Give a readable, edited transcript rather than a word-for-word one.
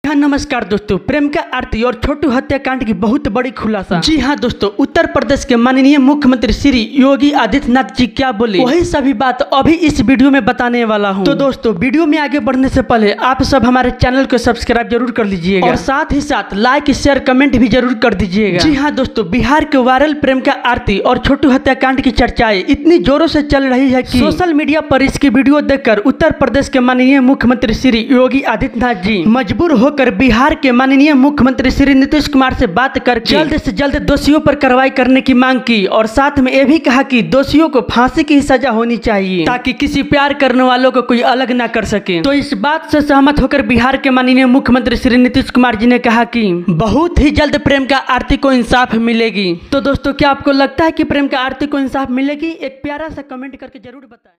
हाँ नमस्कार दोस्तों, प्रेम का आरती और छोटू हत्याकांड की बहुत बड़ी खुलासा। जी हाँ दोस्तों, उत्तर प्रदेश के माननीय मुख्यमंत्री श्री योगी आदित्यनाथ जी क्या बोले वही सभी बात अभी इस वीडियो में बताने वाला हूँ। तो दोस्तों वीडियो में आगे बढ़ने से पहले आप सब हमारे चैनल को सब्सक्राइब जरूर कर लीजिएगा और साथ ही साथ लाइक शेयर कमेंट भी जरूर कर दीजिएगा। जी हाँ दोस्तों, बिहार के वायरल प्रेम का आरती और छोटू हत्याकांड की चर्चाएं इतनी जोरों से चल रही है कि सोशल मीडिया पर इसकी वीडियो देखकर उत्तर प्रदेश के माननीय मुख्यमंत्री श्री योगी आदित्यनाथ जी मजबूर होकर बिहार के माननीय मुख्यमंत्री श्री नीतीश कुमार से बात करके जल्द से जल्द दोषियों पर कार्रवाई करने की मांग की और साथ में यह भी कहा कि दोषियों को फांसी की सजा होनी चाहिए ताकि किसी प्यार करने वालों को कोई अलग ना कर सके। तो इस बात से सहमत होकर बिहार के माननीय मुख्यमंत्री श्री नीतीश कुमार जी ने कहा कि बहुत ही जल्द प्रेम का आरती को इंसाफ मिलेगी। तो दोस्तों क्या आपको लगता है कि प्रेम का आरती को इंसाफ मिलेगी? एक प्यारा सा कमेंट करके जरूर बताएं।